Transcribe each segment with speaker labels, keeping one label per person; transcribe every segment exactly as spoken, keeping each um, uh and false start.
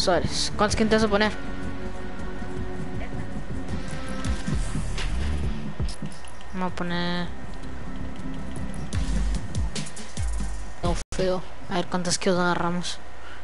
Speaker 1: Suárez. ¿Cuál skin te vas a poner? Vamos a poner... No, feo. A ver cuántas kills agarramos.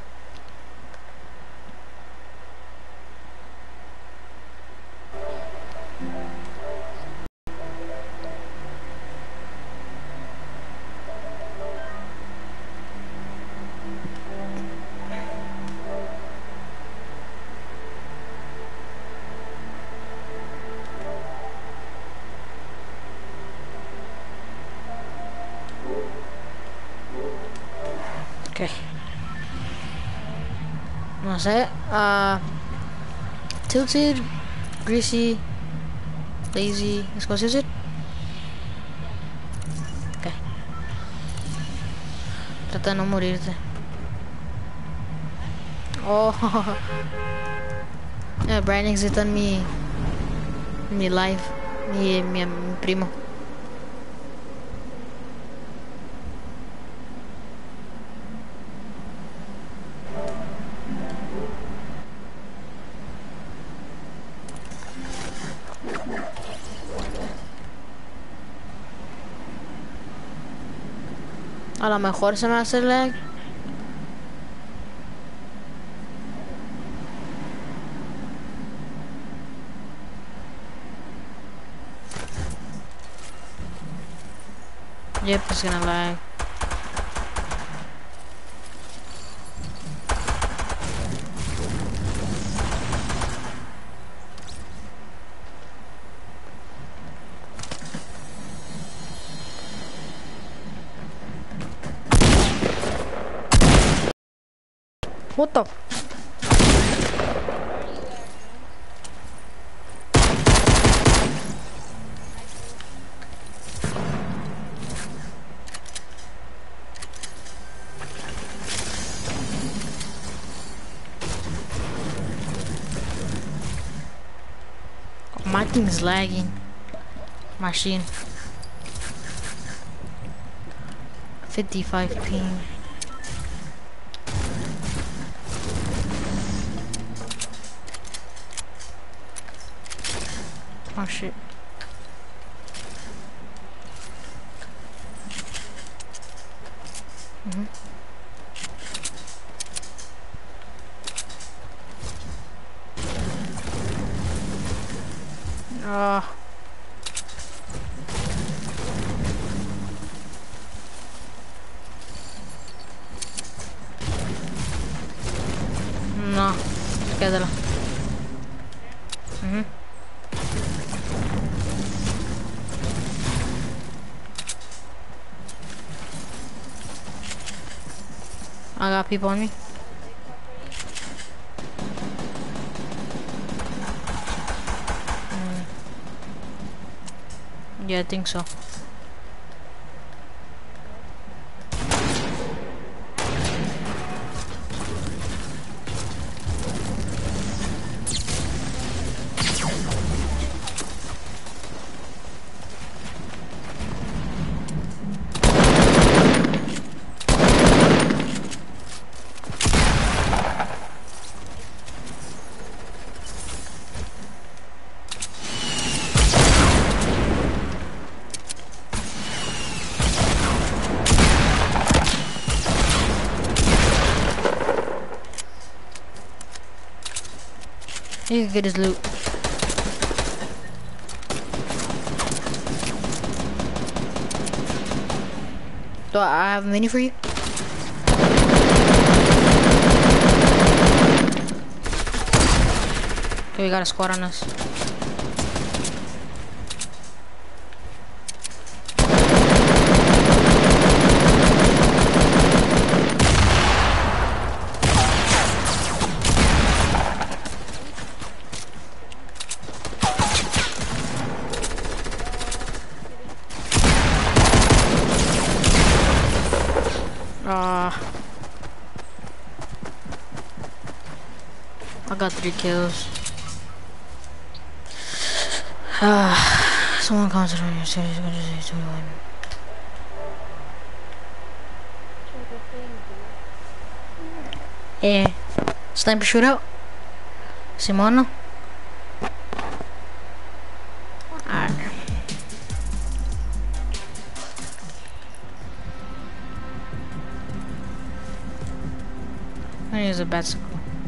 Speaker 1: Ok. No sé. Uh, tilted, greasy, lazy. ¿Es cómo se dice? Ok. Trata de no morirte. Oh. Yeah, Brian existe en mi, mi live. Mi, mi, mi primo. A lo mejor se me va a hacer lag. Yep, it's gonna lag. What the? My thing is lagging. Machine. fifty-five ping. Oh shit. Mm-hmm. Uh. No, quédalo. Mm-hmm. I got people on me. Mm. Yeah, I think so. He can get his loot. Do I have a mini for you? Okay, we got a squad on us. Uh, I got three kills. Uh, someone commented on your series. What is it? Yeah. Sniper shootout. Simona. Alright. I'm gonna use a bicycle.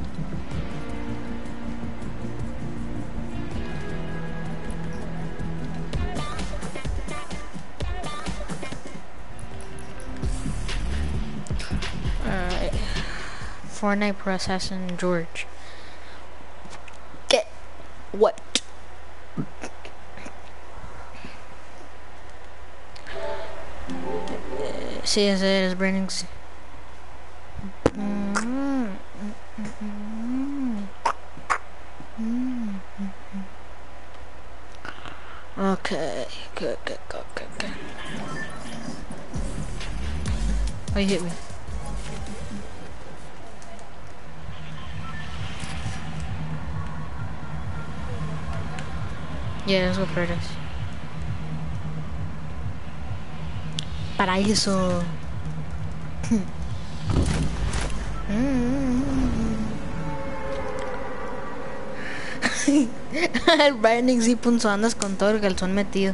Speaker 1: Alright. Fortnite Pro Assassin George. Get what? C S A is burning. Okay, good, good, good, good, good. Oh, you hit me. Yeah, let's go for this. Paraíso. El Brian X punto andas con todo el calzón metido.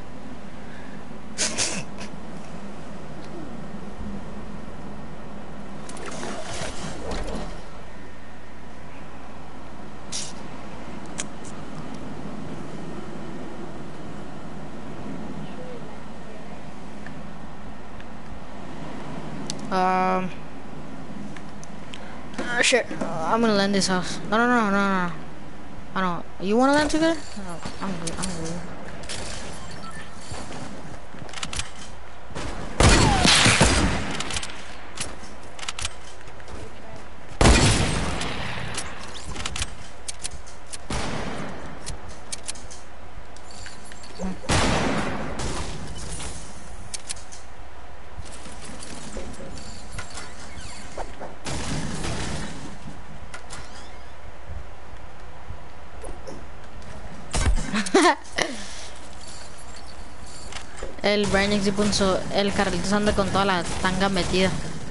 Speaker 1: Um. Uh, shit. Uh, I'm gonna land this house. No, no, no, no, no. I don't. You wanna land together? No, I'm good. I'm good. El Brian X puso el Carlitos anda con toda la tanga metida.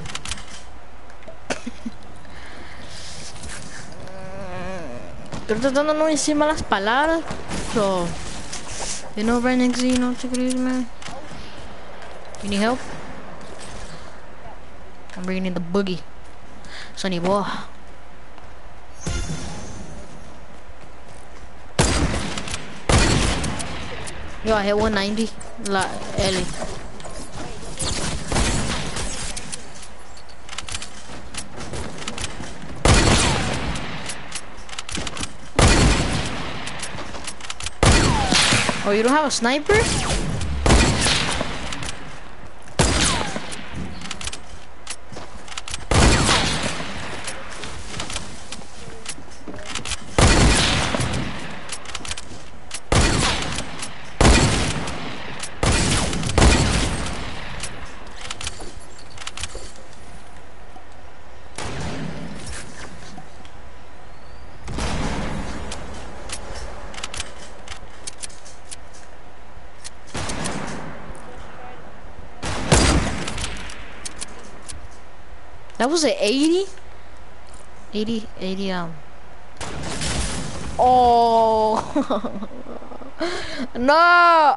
Speaker 1: Estoy tratando de no decir malas palabras. So, you know, Brian X, you know what you could man. You need help? I'm bringing in the boogie. Sonny boy. Yo, I hit one ninety. La Ellie. Oh, you don't have a sniper? That was an eighty? eighty, eighty, um. Oh! No!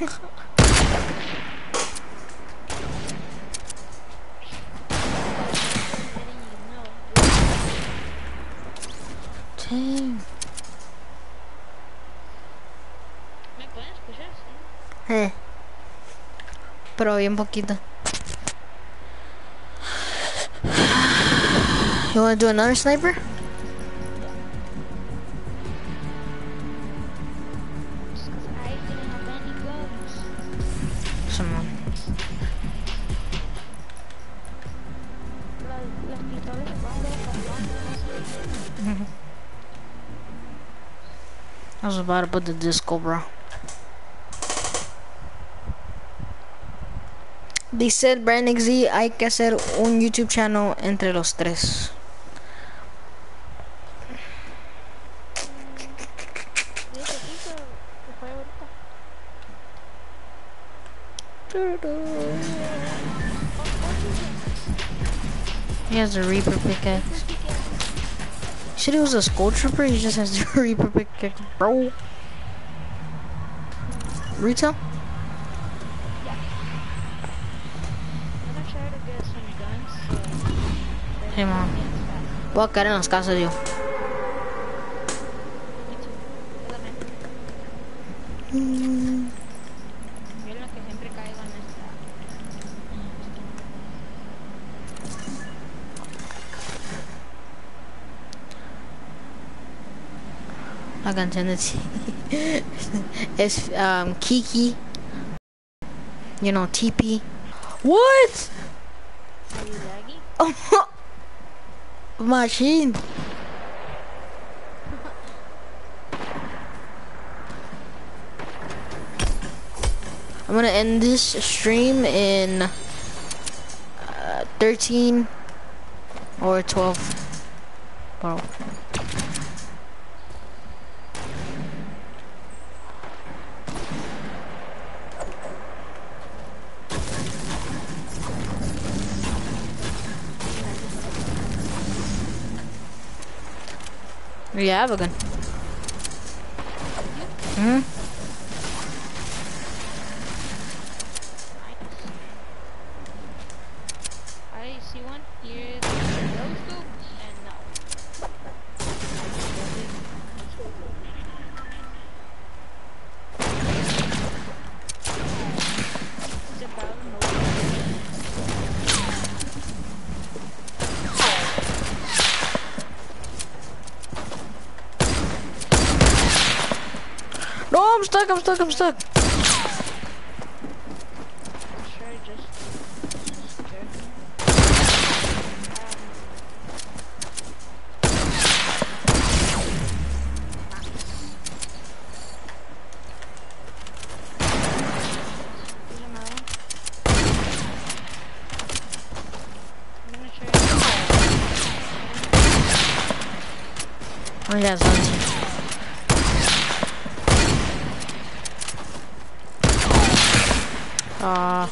Speaker 1: Dang.
Speaker 2: ¿Me pueden escuchar? Sí.
Speaker 1: Eh. Pero bien poquito. You wanna do another sniper?
Speaker 2: I didn't have any guns.
Speaker 1: Someone.
Speaker 2: Las, las pistolas se pueden ver con
Speaker 1: I was about to put the disco, bro. Dice el Brian X Z, hay que hacer un YouTube channel entre los tres. He has a Reaper pickaxe. said he was a skull trooper. He just has the Reaper pick, bro. Retail?
Speaker 2: Yeah. I'm gonna try to get some guns. So
Speaker 1: Hey, mom. Voy a caer en las casas, yo.
Speaker 2: Me too. Ayúdame.
Speaker 1: Mm.
Speaker 2: Yo lo que siempre caigo en esta.
Speaker 1: La canción de T es um, Kiki. You know, T P. What?
Speaker 2: Are you laggy?
Speaker 1: Oh, machine. I'm gonna end this stream in uh, thirteen or twelve. Bro. Yeah, I have a gun. Hmm.
Speaker 2: I see one. Here those two and no. It's about to move.
Speaker 1: No, I'm stuck, I'm stuck, I'm stuck.
Speaker 2: Sure, just scared me. There's another one. I'm gonna try.
Speaker 1: Oh, yeah, something. Uh,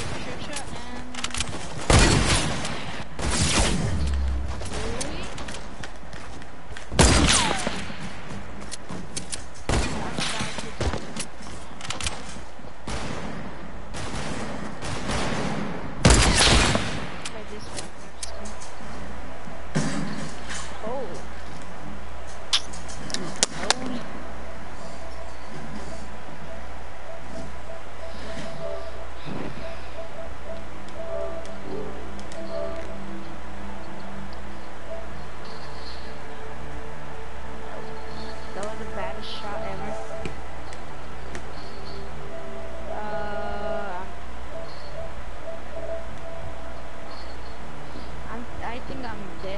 Speaker 2: That was the baddest shot ever. Uh, I'm, I think I'm dead.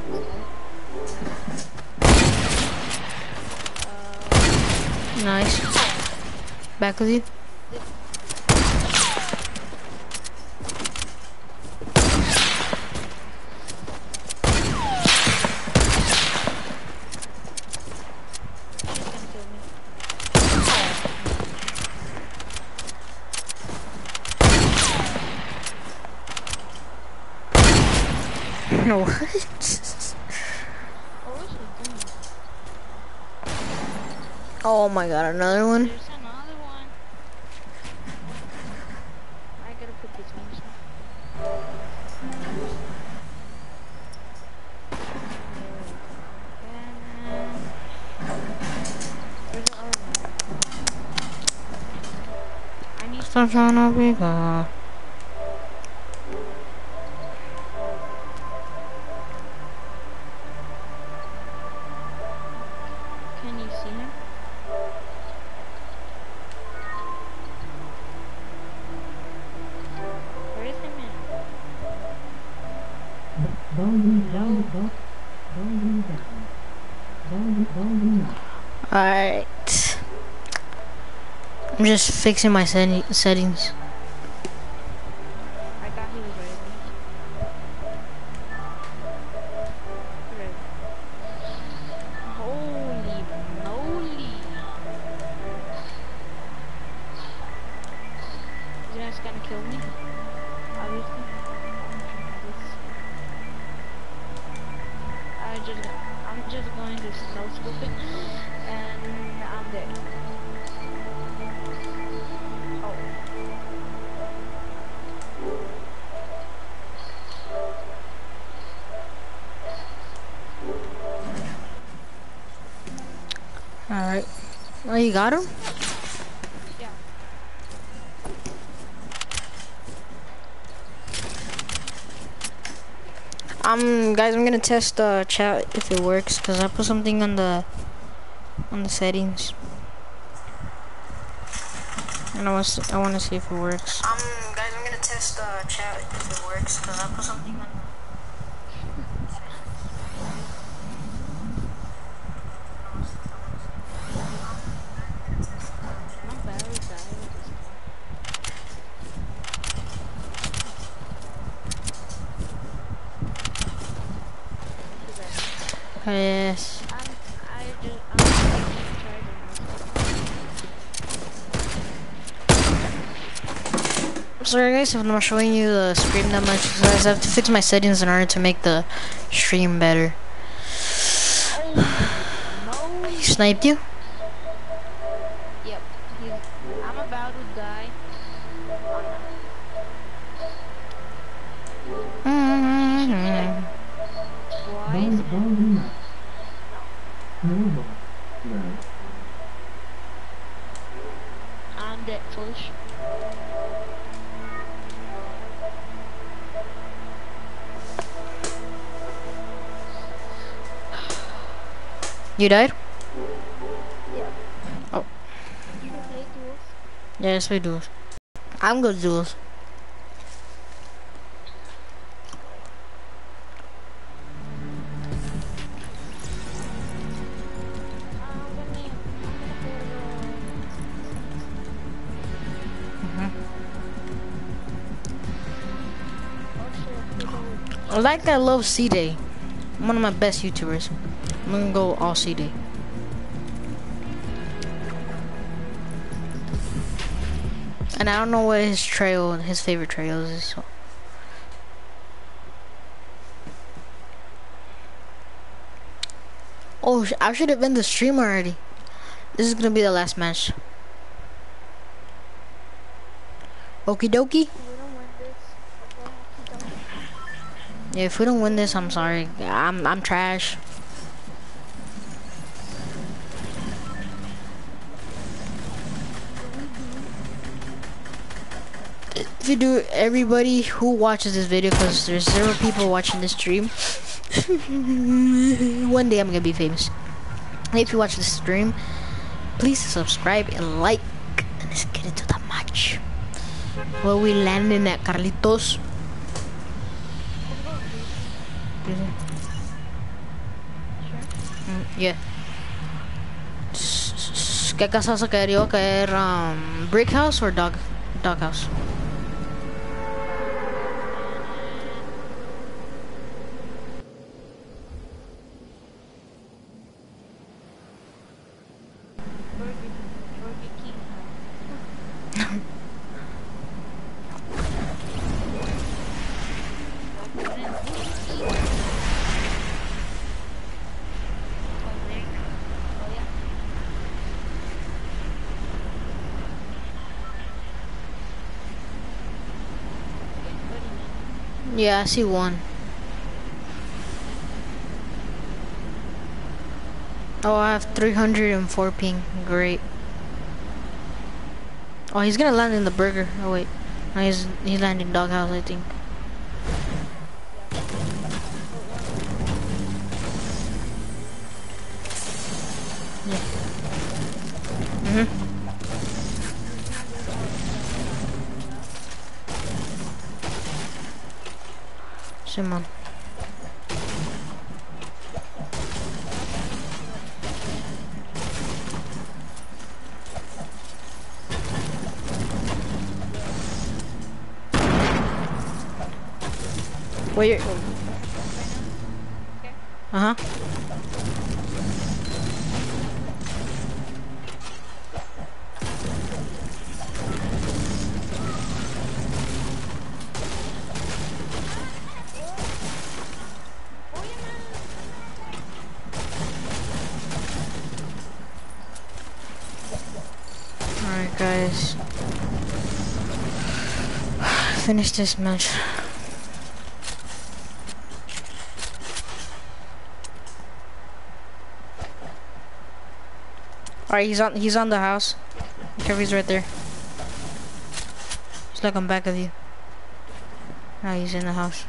Speaker 2: Uh,
Speaker 1: nice. Back with you.
Speaker 2: she's gonna kill me.
Speaker 1: What?
Speaker 2: What was she doing?
Speaker 1: Oh my god, another one?
Speaker 2: There's another one. I gotta put this one. There's another one. I need
Speaker 1: Stop trying to be God.
Speaker 2: Can you see him? Where is him in?
Speaker 1: Alright. I'm just fixing my setting settings.
Speaker 2: I thought he was ready. Ready. Holy moly. This guy's gonna kill me. Obviously. I just I I'm just going to snow scooping, and I'm dead. Oh.
Speaker 1: Alright. Oh, you got him?
Speaker 2: Yeah.
Speaker 1: Um, guys, I'm gonna test the uh, chat if it works, cause I put something on the on the settings, and I was I want to see if it works. Um, guys, I'm gonna test the uh, chat if it works, cause I put something on the.
Speaker 2: My battery died with this thing. You there?
Speaker 1: Yes.
Speaker 2: I'm. I just. I'm just charging myself.
Speaker 1: Sorry guys if I'm not showing you the stream that much, because I have to fix my settings in order to make the stream better.
Speaker 2: Oh no!
Speaker 1: He sniped you?
Speaker 2: Yep. He's. I'm about to die.
Speaker 1: Mm-hmm.
Speaker 2: Twice. I'm dead, foolish.
Speaker 1: You died?
Speaker 2: Yeah.
Speaker 1: Oh.
Speaker 2: Should we play duels?
Speaker 1: Yes, we do. I'm good, Jules.
Speaker 2: I'm gonna. I'm gonna put. Uh, oh shit!
Speaker 1: I like that love C-Day. One of my best YouTubers. I'm gonna go all C-Day. And I don't know what his trail, his favorite trails is. So. Oh, I should have been the stream already. This is gonna be the last match. Okie dokie.
Speaker 2: We don't win this. Okay,
Speaker 1: Yeah, if we don't win this, I'm sorry. I'm I'm trash. If you do, everybody who watches this video, because there's zero people watching this stream. One day I'm gonna be famous. And if you watch this stream, please subscribe and like. And let's get into the match. Where we landing at Carlitos. Mm, yeah. ¿Qué casa se quería caer? Um, brick house or dog dog house? Yeah, I see one. Oh, I have three hundred four ping. Great. Oh, he's gonna land in the burger. Oh wait, no, he's he's landing doghouse, I think. Yeah. Mhm. Simon. Wait. Uh huh. finish this match. Alright, he's on he's on the house. Kevin's right there. He's like on back of you. Now he's in the house.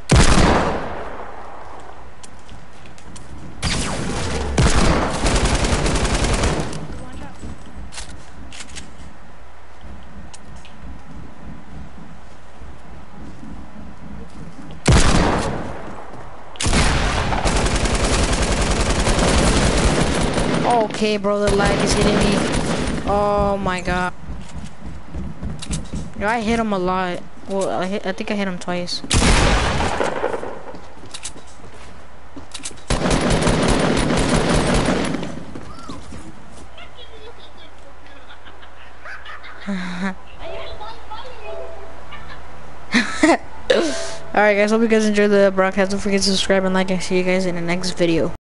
Speaker 1: Okay, bro, the lag is hitting me. Oh my god. Yo, I hit him a lot. Well, I hit, I think I hit him twice. Alright guys, hope you guys enjoyed the broadcast. Don't forget to subscribe and like, and see you guys in the next video.